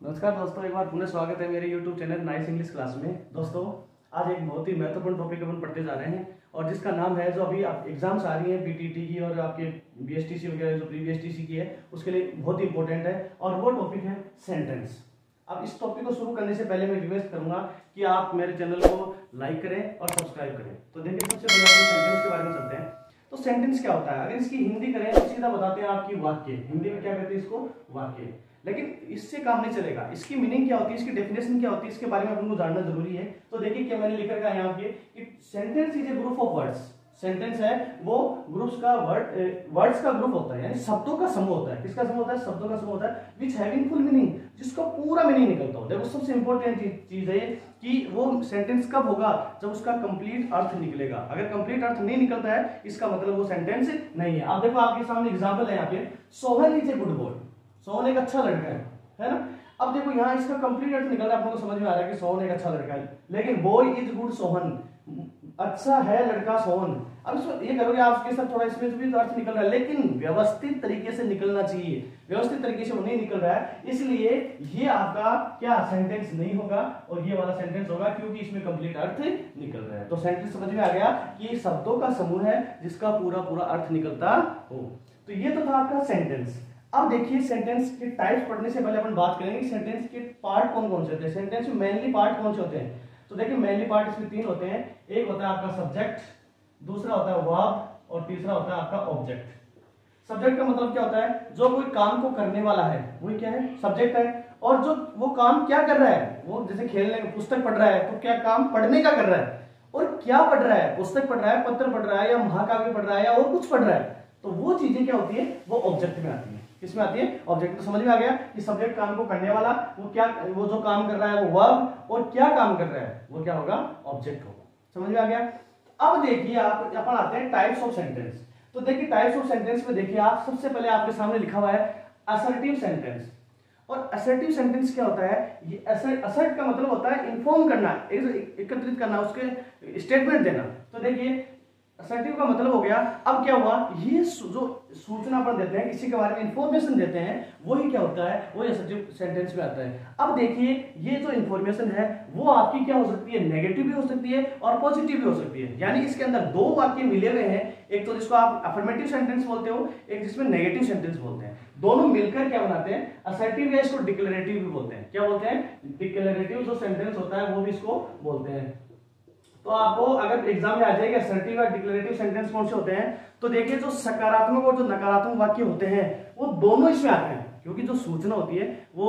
नमस्कार दोस्तों, एक बार पुनः स्वागत है मेरे YouTube channel nice English class में। दोस्तों, आज एक बहुत ही महत्वपूर्ण टॉपिक अपन पढ़ते जा रहे हैं और जिसका नाम है, जो अभी आप एग्जाम्स आ रही हैं पीटीटी की और आपके बीएसटीसी वगैरह जो प्री बीएसटीसी की है उसके लिए बहुत ही इंपॉर्टेंट है और वो टॉपिक है सेंटेंस। अब इस टॉपिक को शुरू करने से पहले मैं रिक्वेस्ट करूंगा कि आप मेरे चैनल को लाइक करें और सब्सक्राइब करें। तो देखिए, सबसे पहले अपन सेंटेंस के बारे में चलते हैं। तो सेंटेंस क्या होता है? अगर इसकी हिंदी करें तो सीधा बताते हैं आपकी वाक्य। हिंदी में क्या कहते हैं इसको? वाक्य। लेकिन इससे काम नहीं चलेगा। इसकी मीनिंग क्या होती है, इसकी डेफिनेशन क्या होती है, इसके बारे में अपन को जानना जरूरी है। तो देखिए क्या मैंने लिख रखा है यहाँ पे कि sentence is a group of words. Sentence है वो ग्रुप्स का वर्ड्स का ग्रुप होता है, यानी शब्दों का समूह होता है। किसका समूह होता है? शब्दों का समूह होता है विच हैविंग फुल मीनिंग, जिसका पूरा मीनिंग निकलता हो। देखो, सबसे इंपॉर्टेंट चीज है कि वो सेंटेंस कब होगा? जब उसका कंप्लीट अर्थ निकलेगा। अगर कंप्लीट अर्थ नहीं निकलता है इसका मतलब वो सेंटेंस नहीं है। आप देखो, आपके सामने एग्जांपल है यहाँ पे, Sohan is a good boy. Sohan एक अच्छा लड़का है ना। अब देखो, यहाँ इसका कंप्लीट अर्थ निकल रहा है, आपको समझ में आ रहा है कि सोहन एक अच्छा लड़का है, लेकिन बॉय इज गुड सोहन, अच्छा है लड़का सोहन। अब इसमें ये करोगे आप उसके साथ थोड़ा इसमें भी तो अर्थ निकल रहा है, लेकिन व्यवस्थित तरीके से निकलना चाहिए। व्यवस्थित तरीके से वो नहीं निकल रहा है, इसलिए ये आपका क्या सेंटेंस नहीं होगा और ये वाला सेंटेंस होगा, क्योंकि इसमें कंप्लीट अर्थ निकल रहा है। तो सेंटेंस समझ में आ गया कि शब्दों का समूह है जिसका पूरा पूरा अर्थ निकलता हो। तो ये तो था आपका सेंटेंस। अब देखिए, सेंटेंस के टाइप्स पढ़ने से पहले अपन बात करेंगे सेंटेंस के पार्ट कौन कौन से होते हैं। सेंटेंस में मेनली पार्ट कौन से होते हैं? तो देखिए, मेनली पार्ट इसमें तीन होते हैं। एक होता है आपका सब्जेक्ट, दूसरा होता है वर्ब और तीसरा होता है आपका ऑब्जेक्ट। सब्जेक्ट का मतलब क्या होता है? जो कोई काम को करने वाला है वही क्या है? सब्जेक्ट है। और जो वो काम क्या कर रहा है, वो जैसे खेलने पुस्तक पढ़ रहा है तो क्या काम पढ़ने का कर रहा है, और क्या पढ़ रहा है? पुस्तक पढ़ रहा है, पत्र पढ़ रहा है, या महाकाव्य पढ़ रहा है, या और कुछ पढ़ रहा है। तो वो चीजें क्या होती है? वो ऑब्जेक्ट में आती है। किसमें आती है? ऑब्जेक्ट। तो समझ में आ गया कि सब्जेक्ट काम को करने वाला, वो जो काम कर रहा है वो वर्ब, और क्या काम कर रहा है वो क्या होगा? ऑब्जेक्ट होगा। समझ में आ गया? अब देखिए, आप अपन आते हैं टाइप्स ऑफ सेंटेंस। तो देखिए, टाइप्स ऑफ सेंटेंस में देखिए, आप सबसे पहले आपके सामने लिखा हुआ है असर्टिव सेंटेंस। और असर्टिव सेंटेंस क्या होता है? ये असर्ट का मतलब होता है इन्फॉर्म करना, एकत्रित करना, उसके स्टेटमेंट देना। तो देखिए, असर्टिव का मतलब हो गया। अब क्या हुआ? ये जो सूचना अपन देते हैं, किसी के बारे में इंफॉर्मेशन देते हैं, वही क्या होता है? वही असर्टिव सेंटेंस में आता है। अब देखिए, ये जो इंफॉर्मेशन है वो आपकी क्या हो सकती है? नेगेटिव भी हो सकती है और पॉजिटिव भी हो सकती है। यानी इसके अंदर दो वाक्य मिले हुए हैं, एक तो जिसको आप अफर्मेटिव सेंटेंस बोलते हो, एक जिसमें नेगेटिव सेंटेंस बोलते हैं। दोनों मिलकर क्या बनाते हैं? असर्टिव, या इसको डिक्लेरेटिव भी बोलते हैं। क्या बोलते हैं? डिक्लेरेटिव जो सेंटेंस होता है वो भी इसको बोलते हैं। तो आपको अगर एग्जाम में आ जाएगा असर्टिव और डिक्लेरेटिव सेंटेंस कौन से होते हैं, तो देखिए, जो सकारात्मक और जो नकारात्मक वाक्य होते हैं वो दोनों इसमें आते हैं, क्योंकि जो सूचना होती है वो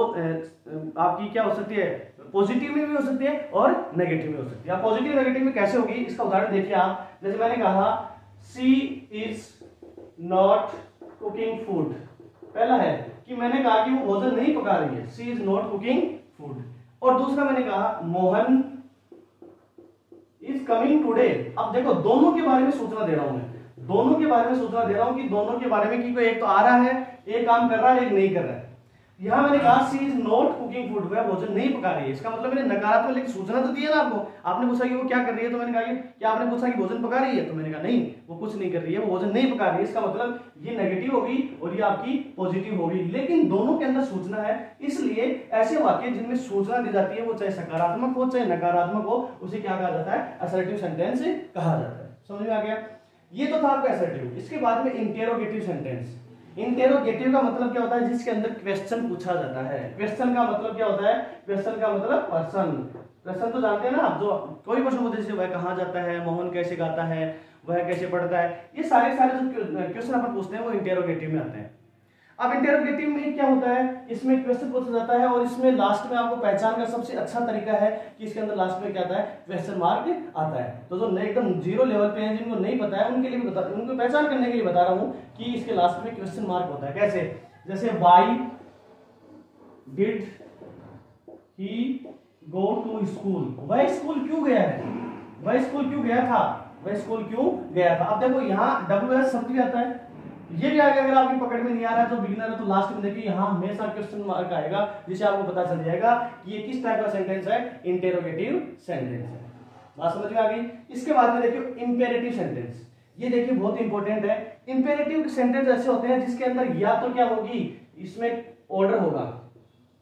आपकी क्या हो सकती है? पॉजिटिव में भी हो सकती है और नेगेटिव में हो सकती है। पॉजिटिव नेगेटिव में कैसे होगी इसका उदाहरण देखिए आप। जैसे मैंने कहा she is not cooking food. पहला है कि मैंने कहा कि वो भोजन नहीं पका रही है, she is not cooking food. और दूसरा मैंने कहा मोहन इज कमिंग टुडे। अब देखो, दोनों के बारे में सूचना दे रहा हूं मैं, दोनों के बारे में सूचना दे रहा हूं कि दोनों के बारे में कि कोई एक तो आ रहा है, एक काम कर रहा है, एक नहीं कर रहा है। यहां मैंने कहा she is not cooking food, वह भोजन नहीं पका रही है। इसका मतलब मैंने नकारात्मक लेकिन सूचना तो दी है ना आपको। आपने पूछा कि वो क्या कर रही है, तो मैंने कहा कि आपने पूछा कि भोजन पका रही है, तो मैंने कहा नहीं, वो कुछ नहीं कर रही है, वो भोजन नहीं पका रही है। इसका मतलब ये नेगेटिव होगी और ये आपकी पॉजिटिव होगी, लेकिन दोनों के अंदर सूचना है। इसलिए ऐसे वाक्य जिनमें सूचना दी जाती है, वो चाहे सकारात्मक हो चाहे नकारात्मक हो, उसे क्या कहा जाता है? असर्टिव सेंटेंस कहा जाता है। समझ में आ गया? ये तो था आपका असर्टिव। इसके बाद में इंटेरोगेटिव सेंटेंस। इंटेरोगेटिव का मतलब क्या होता है? जिसके अंदर क्वेश्चन पूछा जाता है। क्वेश्चन का मतलब क्या होता है? क्वेश्चन का मतलब पर्सन। क्वेश्चन तो जानते हैं ना आप, जो कोई प्रश्न पूछे, जैसे वह कहाँ जाता है, मोहन कैसे गाता है, वह कैसे पढ़ता है, ये सारे जो क्वेश्चन अपन पूछते हैं वो इंटेरोगेटिव में आते हैं। अब इंटेरोगेटिव में क्या होता है? इसमें क्वेश्चन पूछा जाता है और इसमें लास्ट में आपको पहचान का सबसे अच्छा तरीका है कि इसके अंदर लास्ट में क्या आता है? क्वेश्चन मार्क आता है। तो जो एकदम जीरो लेवल पे हैं, जिनको नहीं पता है, उनके लिए भी उनको पहचान करने के लिए बता रहा हूं कि इसके लास्ट में क्वेश्चन मार्क होता है। कैसे? जैसे why did he go to school. वह स्कूल क्यों गया है? वह स्कूल क्यों गया था? वह स्कूल क्यों गया था? अब देखो, यहाँ WS शब्द भी आता है, ये भी आगे अगर आपकी पकड़ में नहीं आ रहा है तो बिगिनर है, तो लास्ट में देखिए यहाँ हमेशा क्वेश्चन मार्क आएगा, जिससे आपको पता चल जाएगा कि ये किस टाइप का सेंटेंस है? इंटेरोगेटिव सेंटेंस है। बात समझ में आ गई? इसके बाद में देखिए इंपेरेटिव सेंटेंस। ये देखिए बहुत इंपॉर्टेंट है। इंपेरेटिव सेंटेंस ऐसे होते हैं जिसके अंदर या तो क्या होगी, इसमें ऑर्डर होगा,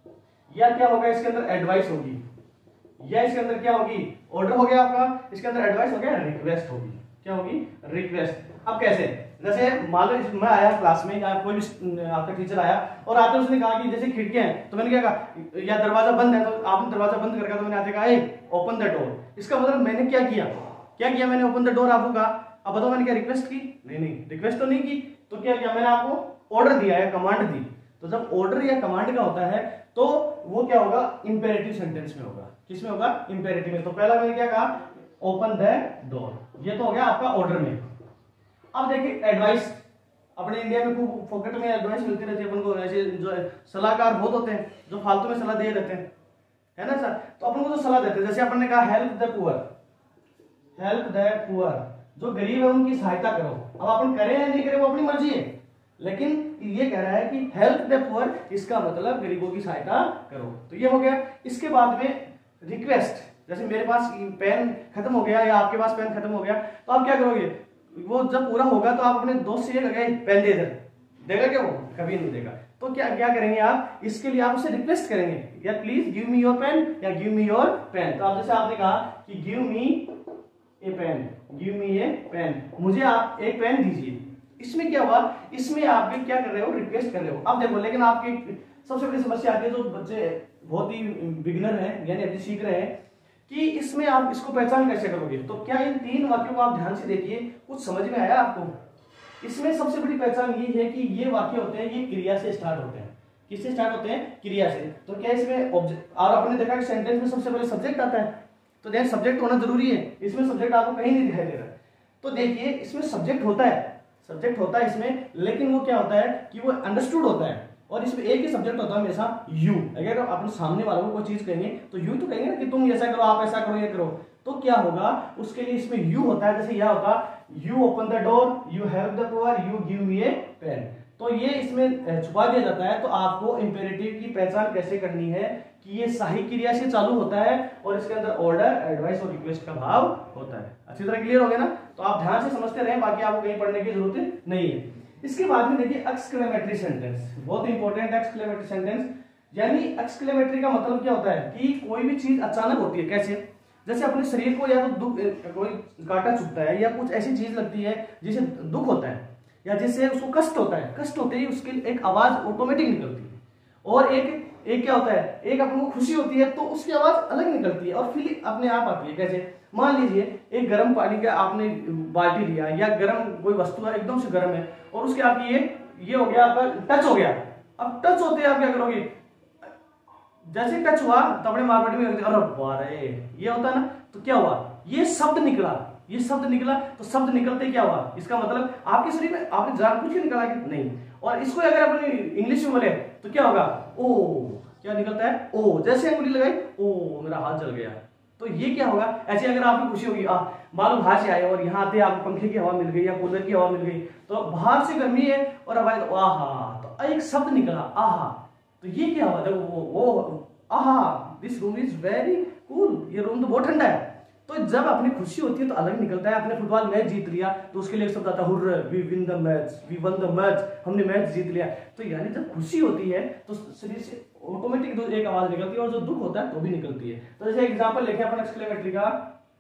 या क्या होगा इसके अंदर एडवाइस होगी, या इसके अंदर क्या होगी, ऑर्डर हो गया आपका, इसके अंदर एडवाइस हो गया, रिक्वेस्ट होगी, क्या होगी, रिक्वेस्ट। अब कैसे, जैसे मान लो मैं आया क्लास में या कोई भी आपका टीचर आया और आते उसने कहा कि जैसे खिड़कियां हैं तो मैंने क्या कहा, या दरवाजा बंद है तो आपने दरवाजा बंद करके तो मैंने आते कहा ओपन द डोर। इसका मतलब मैंने क्या किया, मैंने ओपन द डोर आपको कहा। अब बताओ मैंने क्या रिक्वेस्ट की, नहीं रिक्वेस्ट तो नहीं की, तो क्या किया मैंने आपको ऑर्डर दिया या कमांड दी। तो जब ऑर्डर या कमांड का होता है तो वो क्या होगा, इंपेरेटिव सेंटेंस में होगा। किस में होगा, इंपेरेटिव में। तो पहला मैंने क्या कहा, ओपन द डोर, ये तो हो गया आपका ऑर्डर में। अब देखिए एडवाइस, अपने इंडिया में खूब फोकट में एडवाइस मिलती रहती है अपन को, ऐसे जो सलाहकार बहुत होते हैं जो फालतू में सलाह दे रहते हैं, है ना सर। तो अपन को जो सलाह देते हैं, जैसे अपन ने कहा help the poor, help the poor, जो गरीब है उनकी सहायता करो। अब अपन करें या नहीं करें वो अपनी मर्जी है, लेकिन ये कह रहा है कि हेल्प द पुअर, इसका मतलब गरीबों की सहायता करो। तो ये हो गया। इसके बाद में रिक्वेस्ट, जैसे मेरे पास पेन खत्म हो गया या आपके पास पेन खत्म हो गया तो आप क्या करोगे, वो जब पूरा होगा तो आप अपने दोस्त से ये कहेंगे पेन दे दे, देगा क्या वो, कभी नहीं देगा। तो क्या क्या करेंगे आप, इसके लिए आप उसे रिक्वेस्ट करेंगे, या please give me your pen या गिव मी योर पेन। तो आप जैसे आपने कहा कि give me a pen, give me a pen, मुझे आप एक पेन दीजिए। इसमें क्या हुआ, इसमें आप क्या कर रहे हो, रिक्वेस्ट कर रहे हो। अब देखो, लेकिन आपकी सबसे बड़ी समस्या आती है, जो बच्चे बहुत ही बिगिनर हैं यानी अभी सीख रहे हैं, कि इसमें आप इसको पहचान कैसे करोगे। तो क्या इन 3 वाक्यों को आप ध्यान से देखिए, कुछ समझ में आया आपको। इसमें सबसे बड़ी पहचान ये है कि ये वाक्य होते हैं, ये क्रिया से स्टार्ट होते हैं। किससे स्टार्ट होते हैं, क्रिया से। तो क्या इसमें ऑब्जेक्ट, और आपने देखा कि सेंटेंस में सबसे पहले सब्जेक्ट आता है, तो देखिए सब्जेक्ट होना जरूरी है। इसमें सब्जेक्ट आपको कहीं नहीं दिखाई दे रहा। तो देखिए इसमें सब्जेक्ट होता है इसमें, लेकिन वो क्या होता है कि वो अंडरस्टूड होता है। और इसमें एक ही सब्जेक्ट होता है हमेशा, यू। अगर आप सामने वालों को कोई चीज कहेंगे तो यू तो कहेंगे ना कि तुम ऐसा करो, आप ऐसा करो, ये करो। तो क्या होगा, उसके लिए इसमें यू होता है। जैसे यह होगा, you open the door, you help the poor, you give me a pen. तो ये इसमें छुपा दिया जाता है। तो आपको इंपेरेटिव की पहचान कैसे करनी है कि ये सही क्रिया से चालू होता है और इसके अंदर ऑर्डर, एडवाइस और रिक्वेस्ट का भाव होता है। अच्छी तरह क्लियर हो गया ना। तो आप ध्यान से समझते रहें, बाकी आपको कहीं पढ़ने की जरूरत नहीं है। इसके बाद में देखिए एक्सक्लेमेटरी सेंटेंस, बहुत इंपॉर्टेंट एक्सक्लेमेटरी सेंटेंस। यानी एक्सक्लेमेटरी का मतलब क्या होता है कि कोई भी चीज अचानक होती है। कैसे, जैसे अपने शरीर को या तो दुख, कोई कांटा चुभता है या कुछ ऐसी चीज लगती है जिसे दुख होता है या जिससे उसको कष्ट होता है, कष्ट होते ही उसके लिए एक आवाज ऑटोमेटिक निकलती है। और एक क्या होता है, एक अपन को खुशी होती है तो उसकी आवाज अलग निकलती है और फीलिंग अपने आप आती है। कैसे, मान लीजिए एक गर्म पानी का आपने बाल्टी लिया या गर्म कोई वस्तु है, एकदम से गर्म है और उसके आपकी ये हो गया, आपका टच हो गया। अब टच होते आप क्या करोगे, जैसे टच हुआ तो अपने मार्केट में अरे बारे, ये होता है ना। तो क्या हुआ, ये शब्द निकला, तो शब्द निकलते क्या हुआ, इसका मतलब आपके शरीर में आपने जानबूझ के निकाला कि नहीं। और इसको अगर अपने इंग्लिश में बोले तो क्या होगा, ओ, क्या निकलता है, ओ। जैसे अंगुली लगाई, ओ मेरा हाथ जल गया। तो ये क्या होगा, ऐसे अगर आपको खुशी होगी, मालूम बाहर से आए और यहाँ आते आपको पंखे की हवा मिल गई या कूलर की हवा मिल गई, तो बाहर से गर्मी है और अब आए तो आहा, तो एक शब्द निकला आहा। तो ये क्या हुआ, वो aha, this room is very cool, ये रूम तो बहुत ठंडा है। तो जब अपनी खुशी होती है तो अलग निकलता है। आपने फुटबॉल मैच जीत लिया तो उसके लिए शब्द आता है hurray, we win the match, we won the match, हमने मैच जीत लिया। तो यानी जब खुशी होती है तो शरीर से ऑटोमेटिक एक आवाज निकलती है और जो दुख होता है तो भी निकलती है। तो जैसे एग्जांपल लिखे अपन एक्सक्लेमेटरी का,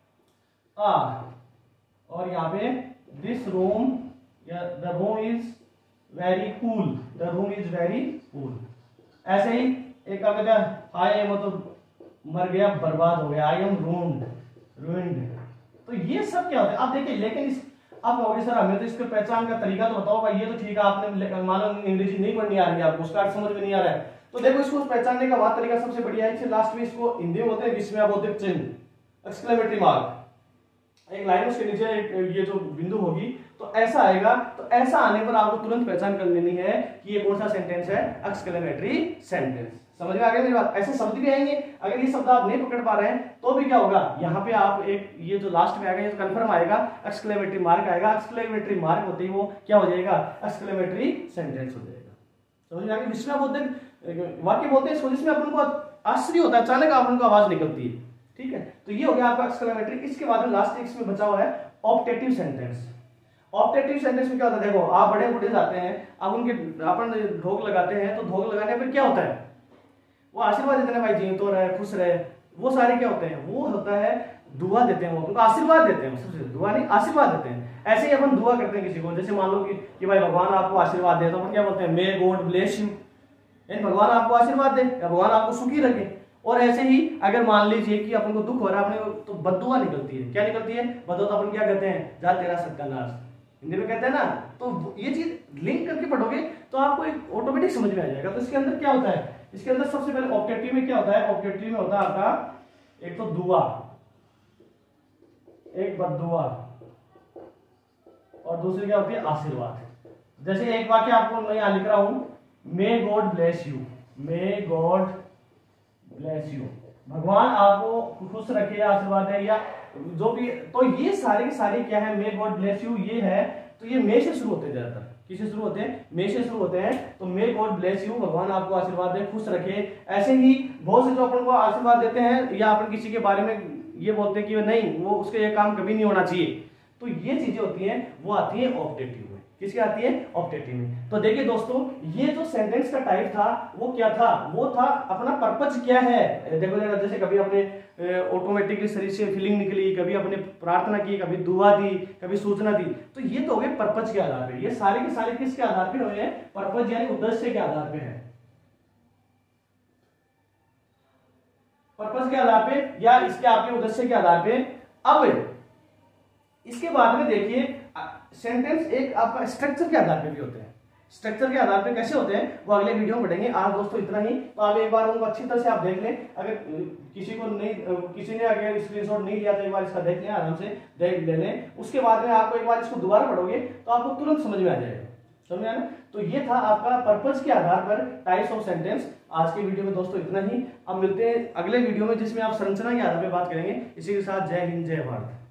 और यहाँ पे this room, the room is very cool, the room is very cool. ऐसे ही एक का कहता है आई एम, मतलब मर गया, बर्बाद हो गया, आई एम रूइंड। तो ये सब क्या होता है आप देखिए। लेकिन आप कहोगे सर हमें तो इसके पहचान का तरीका तो बताओ भाई। ये तो ठीक है, आपने मानो अंग्रेजी नहीं पढ़नी आ रही है आपको, उसका अर्थ समझ में नहीं आ रहा है, तो देखो इसको पहचानने का बात तरीका सबसे बढ़िया है। लास्ट में इसको हिंदी में बोलते हैं विस्मयाबोधक चिन्ह, एक्सक्लेमेटरी मार्क। एक लाइन उसके नीचे ये जो बिंदु होगी तो ऐसा आएगा। तो ऐसा आने पर आपको तुरंत पहचान कर लेनी है कि ये कौन सा सेंटेंस है, एक्सक्लेमेटरी सेंटेंस। समझ में आ गया मेरी बात। ऐसे शब्द भी आएंगे, अगर ये शब्द आप नहीं पकड़ पा रहे हैं तो भी क्या होगा, यहाँ पे आप एक ये जो लास्ट में आएगा ये तो कंफर्म आएगा, एक्सक्लेमेटरी मार्क आएगा। एक्सक्लेमेटरी मार्क होते ही वो क्या हो जाएगा, एक्सक्लेमेटरी सेंटेंस हो जाएगा। समझ में आ गया। विस्मयाबोधक वाक्य बोलते हैं इसको जिसमें अपन को आश्चर्य होता है, अचानक अपन को आवाज निकलती है। ठीक है, तो ये हो गया आपका एक्सक्लेमेटरी। इसके बाद में लास्ट इसमें बचा हुआ है ऑप्टेटिव सेंटेंस। ऑप्टेटिव सेंटेंस में क्या होता है, देखो आप बड़े बूढ़े जाते हैं, आप उनके अपन ढोक लगाते हैं, तो ढोक लगाने पर क्या होता है, वो आशीर्वाद देते हैं भाई जीवित रहे, खुश रहे, वो सारे क्या होते हैं, वो होता है दुआ देते हैं, वो उनको आशीर्वाद देते हैं, सबसे दुआ नहीं आशीर्वाद देते हैं। ऐसे ही अपन दुआ करते हैं किसी को, जैसे मान लो कि भाई भगवान आपको आशीर्वाद दे, तो अपन क्या बोलते हैं, मे गॉड ब्लेस यू, भगवान आपको आशीर्वाद दे या भगवान आपको सुखी रखे। और ऐसे ही अगर मान लीजिए कि अपन को दुख हो रहा है अपने, तो बद्दुआ निकलती है। क्या निकलती है? बद्दुआ तो अपन क्या कहते हैं, जा तेरा सत्यानाश, हिंदी में कहते हैं ना। तो ये चीज लिंक करके पढ़ोगे तो आपको एक ऑटोमेटिक समझ में आ जाएगा। तो इसके अंदर क्या होता है, इसके अंदर सबसे पहले ऑब्जेक्टिव में क्या होता है, ऑब्जेक्टिव में होता है आपका एक तो दुआ, एक बद्दुआ, और दूसरी क्या होती है, आशीर्वाद। जैसे एक वाक्य आपको मैं यहां लिख रहा हूं, may God bless you, may God bless you, भगवान आपको खुश रखे, आशीर्वाद है या जो भी। तो ये सारे के सारे क्या है, मे गॉड ब्लेस यू ये है। तो ये मे से शुरू होते हैं, ज्यादातर किससे शुरू होते हैं, मे से शुरू होते हैं। तो मे गॉड ब्लेस यू, भगवान आपको आशीर्वाद दे, खुश रखे। ऐसे ही बहुत से जो अपन को आशीर्वाद देते हैं, या अपन किसी के बारे में ये बोलते हैं कि नहीं वो उसके ये काम कभी नहीं होना चाहिए, तो ये चीजें होती हैं, वो आती है ऑब्जेक्टिव में। किसकी आती है, ऑब्जेक्टिव में। तो देखिए दोस्तों, ये जो सेंटेंस का टाइप था वो क्या था, वो था अपना पर्पज क्या है। देखो जैसे कभी अपने ऑटोमेटिकली शरीर से फीलिंग निकली, कभी अपने प्रार्थना की, कभी दुआ दी, कभी सूचना दी। तो ये तो हो गए पर्पज के आधार पे। ये सारे के सारे किसके आधार पे हुए हैं, पर्पज यानी उद्देश्य के आधार पे है, पर्पज के आधार पे या इसके आपके उद्देश्य के आधार पे। अब इसके बाद में देखिए सेंटेंस एक आपका स्ट्रक्चर के आधार पे भी होते हैं। स्ट्रक्चर के आधार पे कैसे होते हैं वो अगले वीडियो में पढ़ेंगे। आज दोस्तों इतना ही। तो आप एक बार उनको अच्छी तरह से आप देख लें। अगर किसी ने अगर स्क्रीनशॉट नहीं लिया तो एक बार इसका देख लें, आराम से देख ले लें। उसके बाद में आपको एक बार इसको दोबारा पढ़ोगे तो आपको तुरंत समझ में आ जाएगा। समझ में आया ना? तो ये था आपका पर्पज के आधार पर टाइप्स ऑफ सेंटेंस। आज के वीडियो में दोस्तों इतना ही। अब मिलते हैं अगले वीडियो में, जिसमें आप संरचना के आधार पर बात करेंगे। इसी के साथ जय हिंद, जय भारत।